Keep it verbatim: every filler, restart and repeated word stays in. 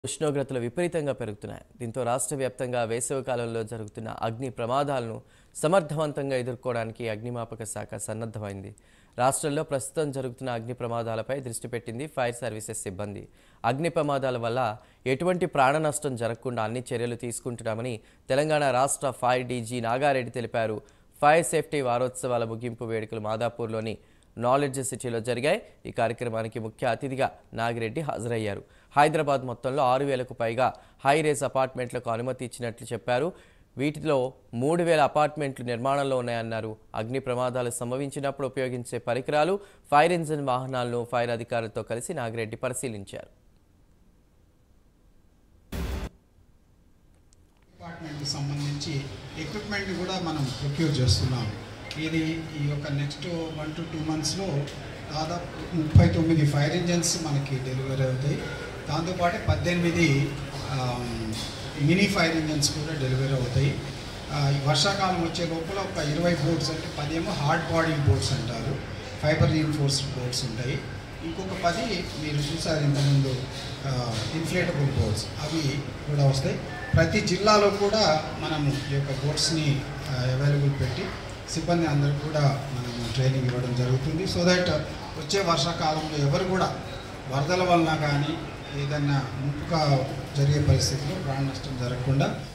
ఉష్ణోగ్రతలు విపరీతంగా పెరుగుతున్నాయి. దీంతో రాష్ట్ర వ్యాప్తంగా వేసవి కాలంలో జరుగుతున్న అగ్ని ప్రమాదాలను సమర్థవంతంగా ఎదుర్కోవడానికి అగ్నిమాపక శాఖ సన్నద్ధమైంది. రాష్ట్రంలో ప్రస్తుతం జరుగుతున్న అగ్ని ప్రమాదాలపై దృష్టి పెట్టింది ఫైర్ సర్వీసెస్ సిబ్బంది. అగ్ని ప్రమాదాల వల్ల ఎటువంటి ప్రాణ నష్టం జరగకుండా అన్ని చర్యలు తీసుకుంటున్నామని తెలంగాణ రాష్ట్ర ఫైర్ డీజీ నాగారెడ్డి తెలిపారు. ఫైర్ సేఫ్టీ వారోత్సవాల ముగింపు వేడుకలు మాదాపూర్లోని నాలెడ్జ్ సిటీలో జరిగాయి. ఈ కార్యక్రమానికి ముఖ్య అతిథిగా నాగిరెడ్డి హాజరయ్యారు. హైదరాబాద్ మొత్తంలో ఆరు వేలకు పైగా హై రేస్ అపార్ట్మెంట్లకు అనుమతి ఇచ్చినట్లు చెప్పారు. వీటిలో మూడు వేల అపార్ట్మెంట్లు నిర్మాణంలో ఉన్నాయన్నారు. అగ్ని ప్రమాదాలు సంభవించినప్పుడు ఉపయోగించే పరికరాలు, ఫైర్ ఇంజిన్ వాహనాలను ఫైర్ అధికారులతో కలిసి నాగిరెడ్డి పరిశీలించారు. అపార్ట్మెంట్కి సంబంధించి ఎక్విప్మెంట్ కూడా మనం ప్రొక్యూర్ చేస్తున్నాం. ఇది ఈ యొక్క నెక్స్ట్ వన్ టు టూ మంత్స్లో దాదాపు ముప్పై తొమ్మిది ఫైర్ ఇంజన్స్ మనకి డెలివరీ అవుతాయి. దాంతోపాటు పద్దెనిమిది మినీ ఫైర్ ఇంజన్స్ కూడా డెలివరీ అవుతాయి. వర్షాకాలం వచ్చే లోపల ఒక ఇరవై బోట్స్, అంటే పది ఏమో హార్డ్ బాడీ బోట్స్ అంటారు, ఫైబర్ రీఇన్ఫోర్స్డ్ బోట్స్ ఉంటాయి. ఇంకొక పది మీరు చూసారు ఇంతకుముందు ఇన్ఫ్లేటబుల్ బోట్స్, అవి కూడా వస్తాయి. ప్రతి జిల్లాలో కూడా మనము ఈ యొక్క బోట్స్ని అవైలబుల్ పెట్టి సిబ్బంది అందరూ కూడా మనం ట్రైనింగ్ ఇవ్వడం జరుగుతుంది. సో దట్ వచ్చే వర్షాకాలంలో ఎవరు కూడా వరదల వలన కానీ ఏదైనా ముప్పుగా జరిగే పరిస్థితుల్లో ప్రాణ నష్టం జరగకుండా